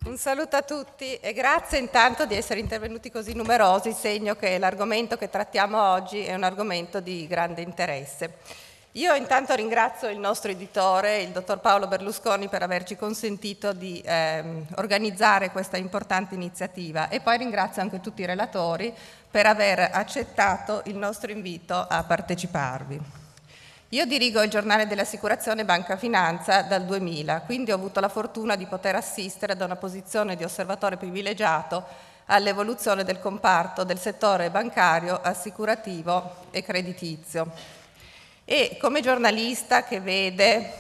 Un saluto a tutti e grazie intanto di essere intervenuti così numerosi, segno che l'argomento che trattiamo oggi è un argomento di grande interesse. Io intanto ringrazio il nostro editore, il dottor Paolo Berlusconi, per averci consentito di organizzare questa importante iniziativa e poi ringrazio anche tutti i relatori per aver accettato il nostro invito a parteciparvi. Io dirigo il giornale dell'assicurazione Banca Finanza dal 2000, quindi ho avuto la fortuna di poter assistere da una posizione di osservatore privilegiato all'evoluzione del comparto del settore bancario, assicurativo e creditizio. E come giornalista che vede,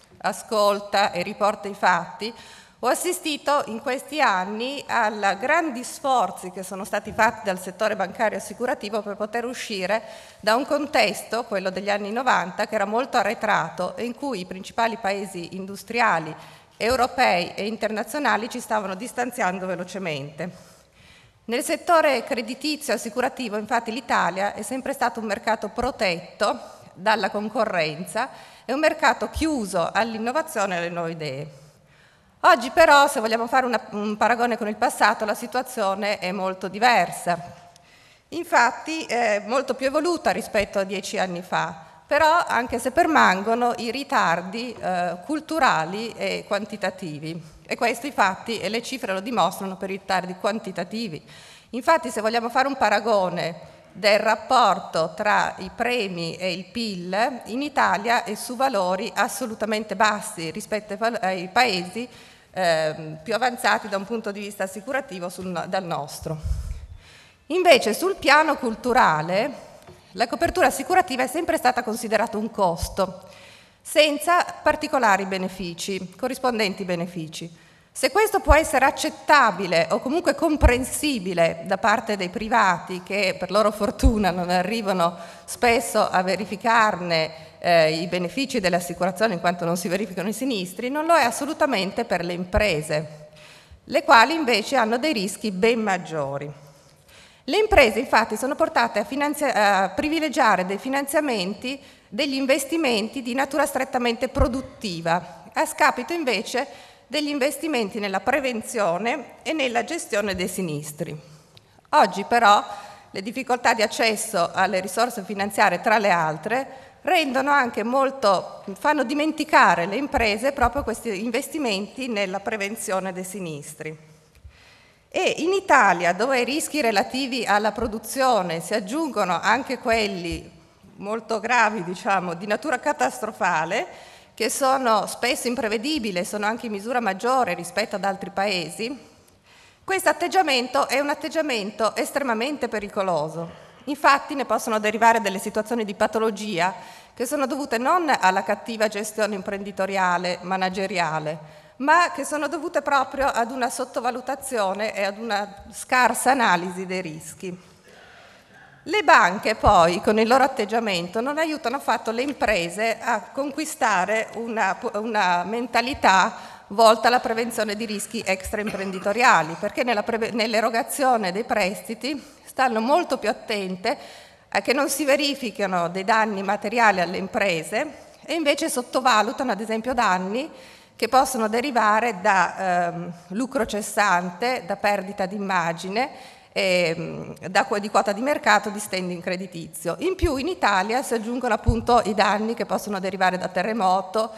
ascolta e riporta i fatti, ho assistito in questi anni a grandi sforzi che sono stati fatti dal settore bancario assicurativo per poter uscire da un contesto, quello degli anni 90, che era molto arretrato e in cui i principali paesi industriali, europei e internazionali ci stavano distanziando velocemente. Nel settore creditizio assicurativo, infatti, l'Italia è sempre stato un mercato protetto dalla concorrenza e un mercato chiuso all'innovazione e alle nuove idee. Oggi però, se vogliamo fare un paragone con il passato, la situazione è molto diversa. Infatti è molto più evoluta rispetto a 10 anni fa, però anche se permangono i ritardi culturali e quantitativi. E questi fatti e le cifre lo dimostrano per i ritardi quantitativi. Infatti, se vogliamo fare un paragone del rapporto tra i premi e il PIL, in Italia è su valori assolutamente bassi rispetto ai paesi più avanzati da un punto di vista assicurativo dal nostro. Invece sul piano culturale la copertura assicurativa è sempre stata considerata un costo, senza particolari benefici, corrispondenti benefici. Se questo può essere accettabile o comunque comprensibile da parte dei privati che per loro fortuna non arrivano spesso a verificarne i benefici delle assicurazioni in quanto non si verificano i sinistri, non lo è assolutamente per le imprese, le quali invece hanno dei rischi ben maggiori. Le imprese infatti sono portate a privilegiare dei finanziamenti, degli investimenti di natura strettamente produttiva, a scapito invece degli investimenti nella prevenzione e nella gestione dei sinistri. Oggi però le difficoltà di accesso alle risorse finanziarie, tra le altre, fanno dimenticare le imprese proprio questi investimenti nella prevenzione dei sinistri. E in Italia, dove ai rischi relativi alla produzione si aggiungono anche quelli molto gravi, diciamo, di natura catastrofale, che sono spesso imprevedibili e sono anche in misura maggiore rispetto ad altri paesi, questo atteggiamento è un atteggiamento estremamente pericoloso. Infatti ne possono derivare delle situazioni di patologia che sono dovute non alla cattiva gestione imprenditoriale, manageriale, ma che sono dovute proprio ad una sottovalutazione e ad una scarsa analisi dei rischi. Le banche poi, con il loro atteggiamento, non aiutano affatto le imprese a conquistare una mentalità volta alla prevenzione di rischi extraimprenditoriali, perché nell'erogazione dei prestiti stanno molto più attente a che non si verifichino dei danni materiali alle imprese e invece sottovalutano, ad esempio, danni che possono derivare da lucro cessante, da perdita di immagine, di quota di mercato, di standing creditizio. In più in Italia si aggiungono appunto i danni che possono derivare da terremoto,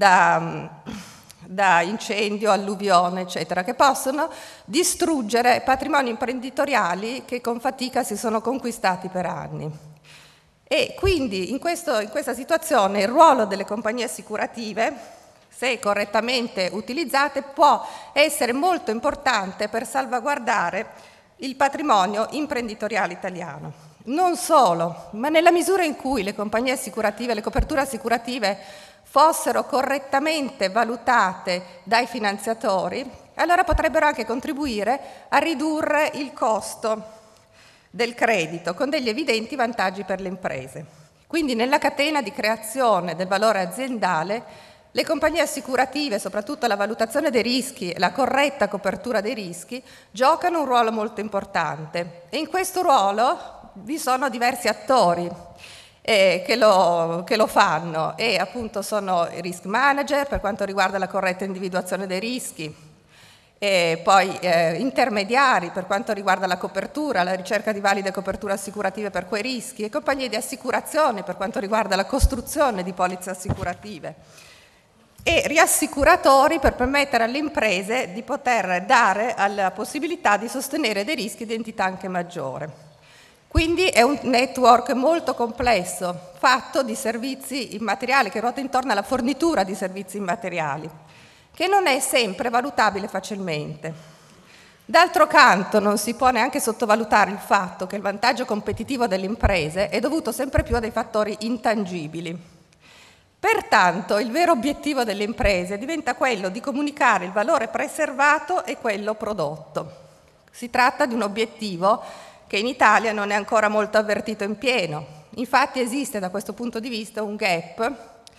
da incendio, alluvione, eccetera, che possono distruggere patrimoni imprenditoriali che con fatica si sono conquistati per anni. E quindi in questa situazione il ruolo delle compagnie assicurative, se correttamente utilizzate, può essere molto importante per salvaguardare il patrimonio imprenditoriale italiano. Non solo, ma nella misura in cui le compagnie assicurative, le coperture assicurative fossero correttamente valutate dai finanziatori, allora potrebbero anche contribuire a ridurre il costo del credito, con degli evidenti vantaggi per le imprese. Quindi nella catena di creazione del valore aziendale, le compagnie assicurative, soprattutto la valutazione dei rischi e la corretta copertura dei rischi, giocano un ruolo molto importante. E in questo ruolo vi sono diversi attori che lo fanno, e appunto sono i risk manager per quanto riguarda la corretta individuazione dei rischi, e poi intermediari per quanto riguarda la copertura, la ricerca di valide coperture assicurative per quei rischi, e compagnie di assicurazione per quanto riguarda la costruzione di polizze assicurative, e riassicuratori per permettere alle imprese di poter dare la possibilità di sostenere dei rischi di entità anche maggiore. Quindi è un network molto complesso, fatto di servizi immateriali, che ruota intorno alla fornitura di servizi immateriali, che non è sempre valutabile facilmente. D'altro canto non si può neanche sottovalutare il fatto che il vantaggio competitivo delle imprese è dovuto sempre più a dei fattori intangibili. Pertanto il vero obiettivo delle imprese diventa quello di comunicare il valore preservato e quello prodotto. Si tratta di un obiettivo che in Italia non è ancora molto avvertito in pieno. Infatti esiste da questo punto di vista un gap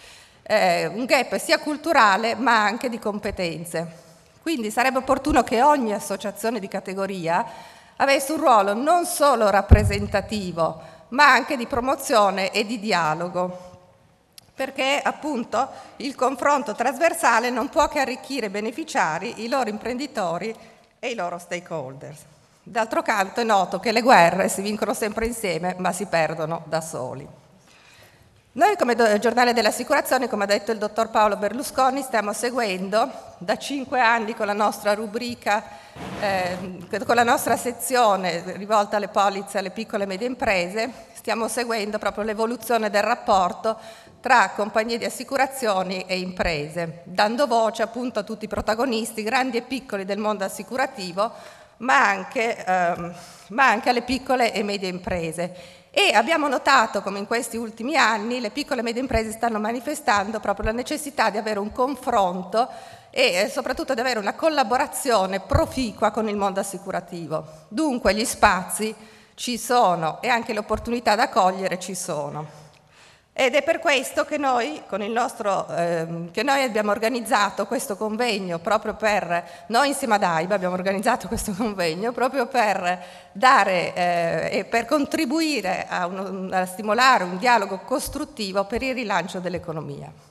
sia culturale ma anche di competenze. Quindi sarebbe opportuno che ogni associazione di categoria avesse un ruolo non solo rappresentativo ma anche di promozione e di dialogo, perché appunto il confronto trasversale non può che arricchire i beneficiari, i loro imprenditori e i loro stakeholders. D'altro canto è noto che le guerre si vincono sempre insieme, ma si perdono da soli. Noi come Giornale delle Assicurazioni, come ha detto il dottor Paolo Berlusconi, stiamo seguendo da 5 anni con la nostra rubrica, con la nostra sezione rivolta alle polizze alle piccole e medie imprese, stiamo seguendo proprio l'evoluzione del rapporto tra compagnie di assicurazioni e imprese, dando voce appunto a tutti i protagonisti, grandi e piccoli del mondo assicurativo, ma anche alle piccole e medie imprese. E abbiamo notato come in questi ultimi anni le piccole e medie imprese stanno manifestando proprio la necessità di avere un confronto e soprattutto di avere una collaborazione proficua con il mondo assicurativo. Dunque gli spazi ci sono e anche le opportunità da cogliere ci sono. Ed è per questo che noi abbiamo organizzato questo convegno, noi insieme ad AIBA abbiamo organizzato questo convegno proprio per dare e per contribuire a stimolare un dialogo costruttivo per il rilancio dell'economia.